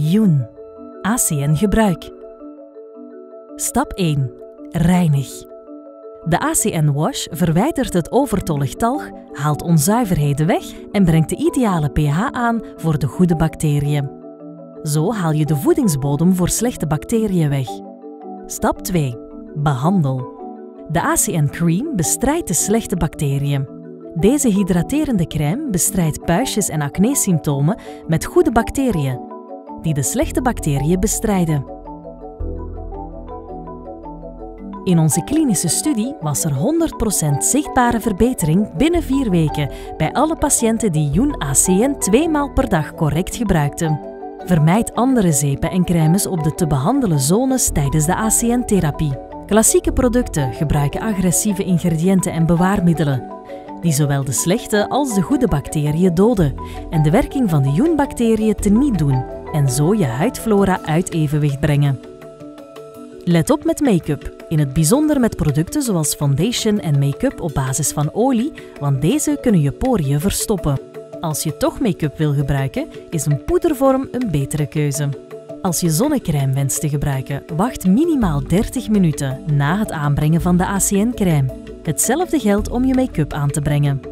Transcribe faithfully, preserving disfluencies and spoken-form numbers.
Youn. A C N gebruik. Stap één. Reinig. De A C N Wash verwijdert het overtollig talg, haalt onzuiverheden weg en brengt de ideale pH aan voor de goede bacteriën. Zo haal je de voedingsbodem voor slechte bacteriën weg. Stap twee. Behandel. De A C N Cream bestrijdt de slechte bacteriën. Deze hydraterende crème bestrijdt puistjes en acne-symptomen met goede bacteriën, die de slechte bacteriën bestrijden. In onze klinische studie was er honderd procent zichtbare verbetering binnen vier weken bij alle patiënten die Youn A C N twee maal per dag correct gebruikten. Vermijd andere zeepen en crèmes op de te behandelen zones tijdens de A C N-therapie. Klassieke producten gebruiken agressieve ingrediënten en bewaarmiddelen, die zowel de slechte als de goede bacteriën doden en de werking van de Youn-bacteriën teniet doen en zo je huidflora uit evenwicht brengen. Let op met make-up, in het bijzonder met producten zoals foundation en make-up op basis van olie, want deze kunnen je poriën verstoppen. Als je toch make-up wil gebruiken, is een poedervorm een betere keuze. Als je zonnecrème wenst te gebruiken, wacht minimaal dertig minuten na het aanbrengen van de A C N-crème. Hetzelfde geldt om je make-up aan te brengen.